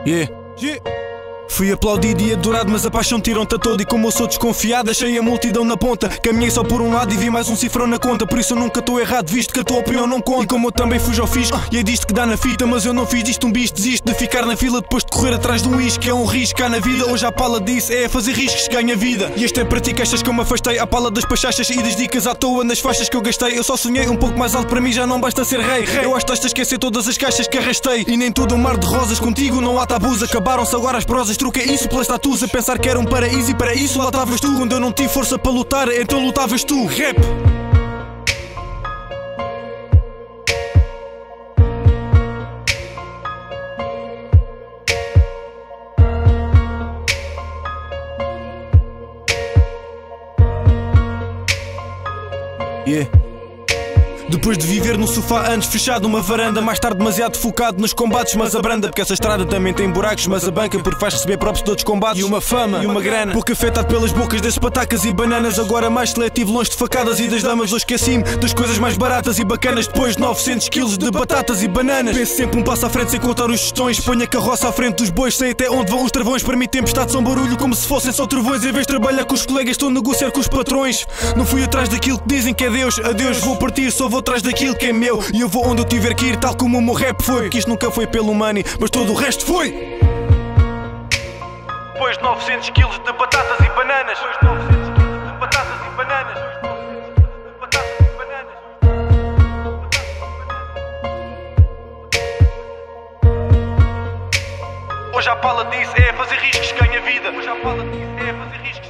Yeah. Fui aplaudido e adorado, mas a paixão tirou-te a todo. E como eu sou desconfiado, achei a multidão na ponta. Caminhei só por um lado e vi mais um cifrão na conta. Por isso eu nunca estou errado, visto que a tua opinião não conta. E como eu também fujo ao fisco, e é disto que dá na fita. Mas eu não fiz disto um bicho, desisto de ficar na fila depois de correr atrás de um isco. É um risco, há na vida, hoje a pala disse, é fazer riscos, ganha vida. E este é para ti que achas que eu me afastei à pala das pachachas e das dicas à toa nas faixas que eu gastei. Eu só sonhei um pouco mais alto, para mim já não basta ser rei. Eu acho que estás a esquecer todas as caixas que arrastei. E nem tudo um mar de rosas, contigo não há tabus. Acabaram-se agora as prosas, troquei isso pelas tatuas. A pensar que era um paraíso e para isso lá estavas tu. Quando eu não tive força para lutar, então lutavas tu. Rap! Yeah. Depois de viver no sofá antes fechado numa varanda, mais tarde demasiado focado nos combates, mas abranda. Porque essa estrada também tem buracos, mas a banca porque faz receber próprios de outros combates. E uma fama, e uma grana, pouco afetado pelas bocas das patacas e bananas. Agora mais seletivo, longe de facadas e das damas. Hoje esqueci-me das coisas mais baratas e bacanas. Depois de 900 quilos de batatas e bananas. Penso sempre um passo à frente sem contar os gestões. Ponho a carroça à frente dos bois, sei até onde vão os travões. Para mim tempestade são barulho como se fossem só trovões. Em vez de trabalhar com os colegas, estou a negociar com os patrões. Não fui atrás daquilo que dizem que é Deus. Adeus, vou partir, só vou atrás daquilo que é meu. E eu vou onde eu tiver que ir, tal como o meu rap foi. Porque isto nunca foi pelo money, mas todo o resto foi. Depois de 900 quilos de batatas e bananas. Depois de 900 quilos de batatas e bananas. Hoje a pala disse é fazer riscos, ganha vida. Hoje a pala disse é fazer riscos.